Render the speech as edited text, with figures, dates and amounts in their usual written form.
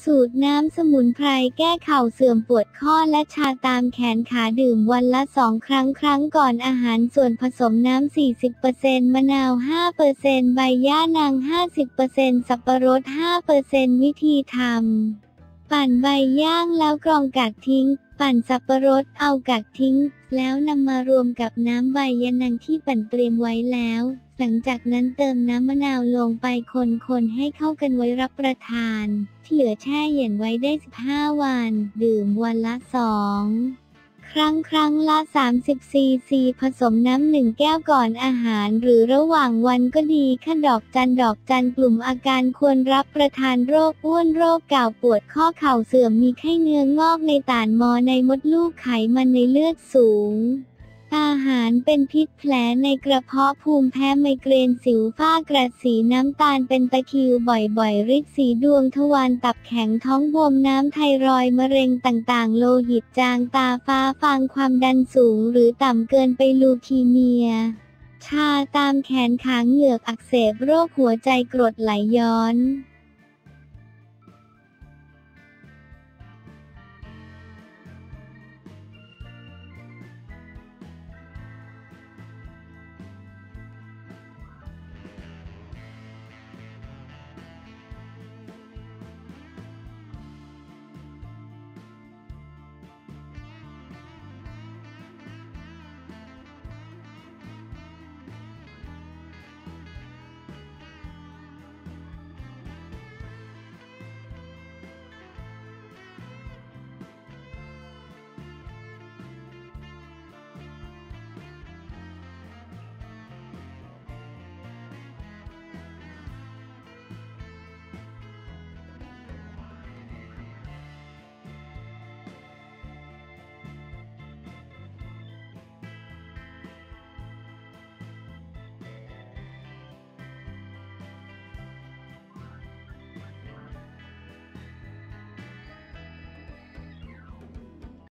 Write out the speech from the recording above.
สูตรน้ำสมุนไพรแก้เข่าเสื่อมปวดข้อและชาตามแขนขาดื่มวันละ2 ครั้งก่อนอาหารส่วนผสมน้ำ 40% มะนาว 5% ใบย่านาง 50% สับปะรด 5% วิธีทำปั่นใบย่างแล้วกรองกากทิ้งปั่นสับปะรดเอากากทิ้งแล้วนำมารวมกับน้ำใบยะนางที่ปั่นเตรียมไว้แล้วหลังจากนั้นเติมน้ำมะนาวลงไปคนให้เข้ากันไว้รับประทานที่เหลือแช่เย็นไว้ได้15 วันดื่มวันละ2 ครั้งละ30 ซีซีผสมน้ำ1 แก้วก่อนอาหารหรือระหว่างวันก็ดีค่ะดอกจันกลุ่มอาการควรรับประทานโรคอ้วนโรคเก่าปวดข้อเข่าเสื่อมมีไข้เนื้องอกในต่านมอในมดลูกไขมันในเลือดสูงอาหารเป็นพิษแผลในกระเพาะภูมิแพ้ไมเกรนสิวฝ้ากระสีน้ำตาลเป็นตะคริวบ่อยฤทธิ์สีดวงทวารตับแข็งท้องบวมน้ำไทรอยด์มะเร็งต่างๆโลหิตจางตาฟ้าฟางความดันสูงหรือต่ำเกินไปลูคีเมียชาตามแขนขาเหงือกอักเสบโรคหัวใจกรดไหลย้อน